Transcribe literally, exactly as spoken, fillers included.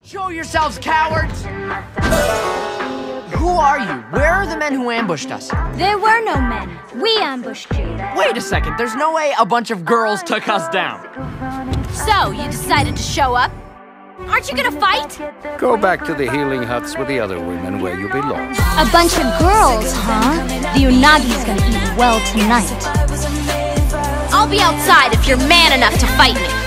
Show yourselves, cowards! Who are you? Where are the men who ambushed us? There were no men. We ambushed you. Wait a second, there's no way a bunch of girls took us down. So, you decided to show up? Aren't you gonna fight? Go back to the healing huts with the other women where you belong. A bunch of girls, huh? The Unagi's gonna eat well tonight. I'll be outside if you're man enough to fight me.